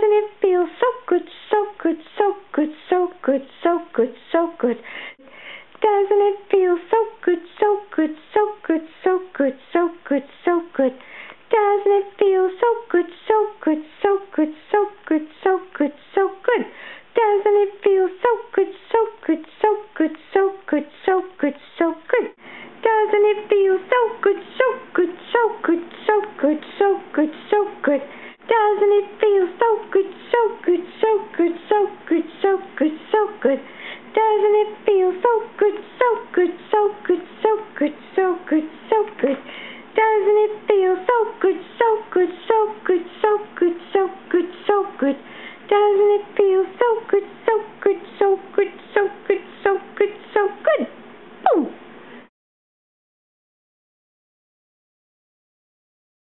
Doesn't it feel so good, so good, so good, so good, so good, so good? Doesn't it feel so good, so good, so good, so good, so good, so good? Doesn't it feel so good, so good, so good, so good, so good, so good? Doesn't it feel so good, so good, so good, so good, so good, so good? Doesn't it feel so good, so good, so good, so good, so good, so good? Doesn't it feel so good, so good, so good, so good, so good, so good? Doesn't it feel so good, so good, so good, so good, so good, so good? Doesn't it feel so good, so good, so good,